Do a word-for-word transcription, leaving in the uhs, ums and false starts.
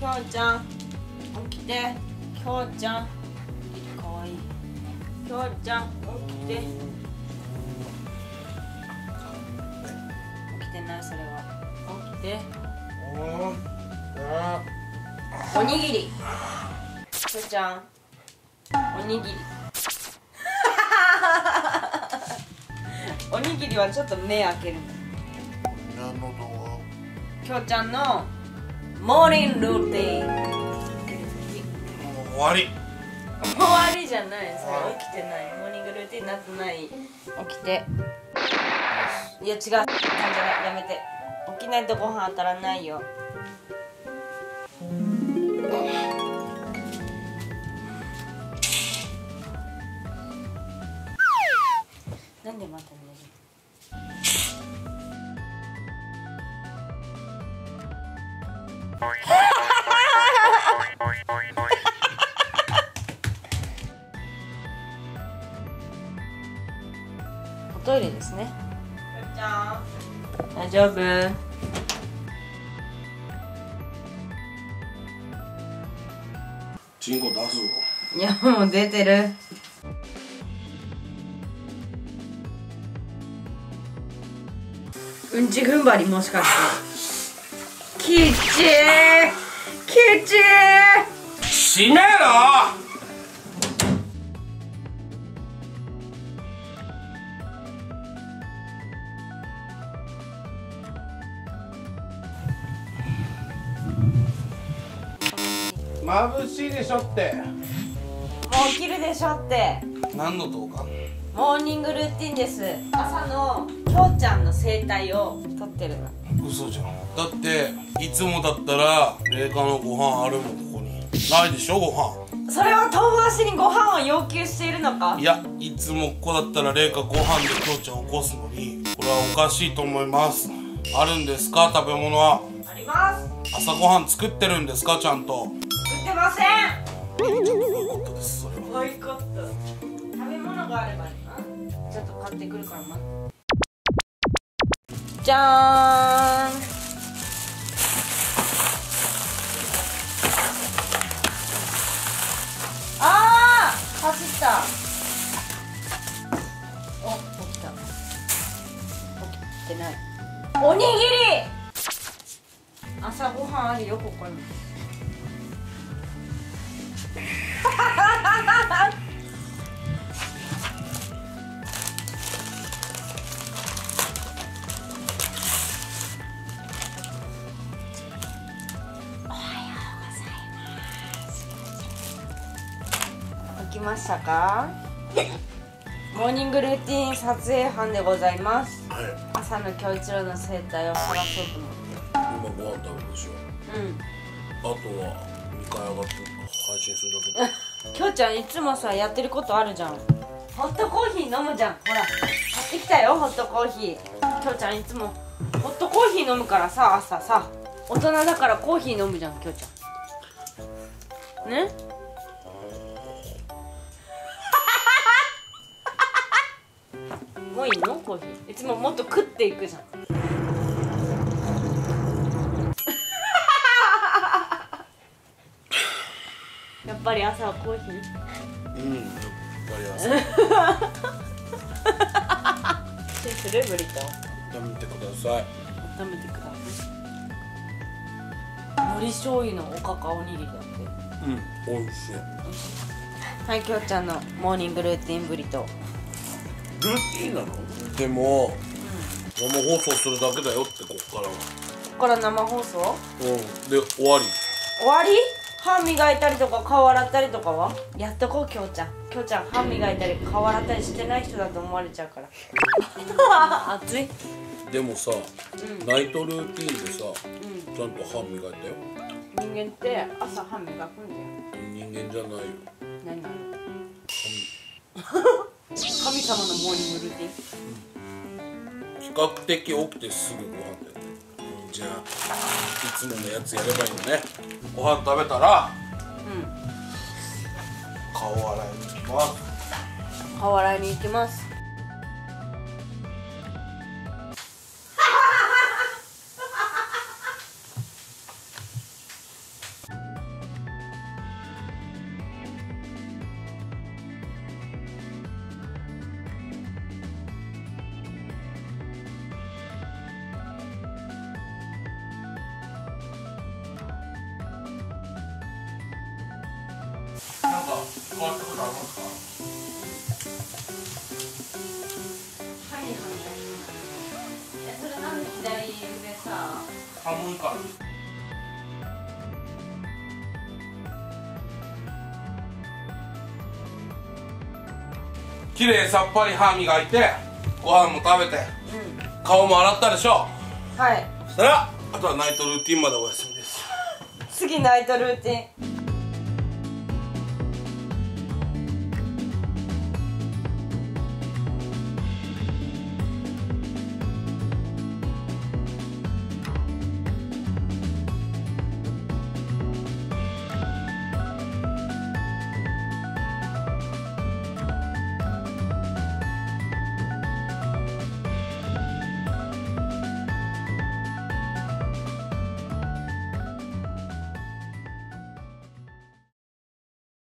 きょうちゃん起きて。きょうちゃんかわいい。きょうちゃん起きて。起きてない。それは起きて。おにぎり。きょうちゃんおにぎりおにぎりはちょっと目開けるんだ。 何の動画？ きょうちゃんのモーニングルーティン。 終わり。 終わりじゃない。それ起きてない。モーニングルーティンになってない。起きて。いや違う。感じない。やめて。起きないとご飯当たらないよ。なんでまた寝る？おトイレですね。きょうちゃん大丈夫？ チンコ出すぞ。 いやもう出てる。うんち踏ん張りもしかして。きっちーきっちー閉めろ。眩しいでしょって。 もう起きるでしょって。 何の動画？ モーニングルーティンです。朝のきょうちゃんの生態を撮ってるの。 嘘じゃん。だっていつもだったら冷夏のご飯あるもん。ここにないでしょご飯。 それは友達にご飯を要求しているのか？ いや、いつもここだったら冷夏ご飯できょうちゃんを起こすのに、これはおかしいと思います。あるんですか食べ物は？ あります。 朝ごはん作ってるんですかちゃんと？ 作ってません。 ボイコットです。それはボイコット。食べ物があればいいな。ちょっと買ってくるからな。じゃーん。あー走った。お、起きた。起きてない。おにぎり。朝ごはんあるよここに。起きましたか？モーニングルーティン撮影班でございます。 はい。 朝のきょういちろうの生態を探そうと思って。 今ご飯食べるでしょ。 うんあとはにかい上がって配信するだけで。 きょうちゃんいつもさやってることあるじゃん。ホットコーヒー飲むじゃん。ほら買ってきたよホットコーヒー。きょうちゃんいつもホットコーヒー飲むからさ、朝さ大人だからコーヒー飲むじゃんきょうちゃんね。もういいのコーヒー。いつももっと食っていくじゃん。やっぱり朝はコーヒー。 うん、やっぱり朝シンプルブリト温めてください。 温めてください。海苔醤油のおかかおにぎりだって。 うん、美味しい。 はい、きょうちゃんのモーニングルーティンブリトルーティンなの？でも、生放送するだけだよってここからは。 ここから生放送？ うん、で終わり。 終わり？歯磨いたりとか顔洗ったりとかはやっとこう。きょうちゃんきょうちゃん歯磨いたり顔洗ったりしてない人だと思われちゃうから熱い。 でもさ、 うんナイトルーティンでさ、 うんちゃんと歯磨いたよ。 人間って朝歯磨くんだよ。 人間じゃないよ。 何なの？神様のモーニングルーティン。 比較的起きてすぐご飯だよね。うん、じゃあいつものやつやればいいのね。ご飯食べたらうん顔洗いに行きます。 顔洗いに行きます。 もらったことありますか？ はいはい。え、それなんで左腕さ。 寒いから。きれいさっぱり歯磨いてご飯も食べて、うん、顔も洗ったでしょ。 はい。 そしたらあとはナイトルーティンまでお休みです。 次ナイトルーティン。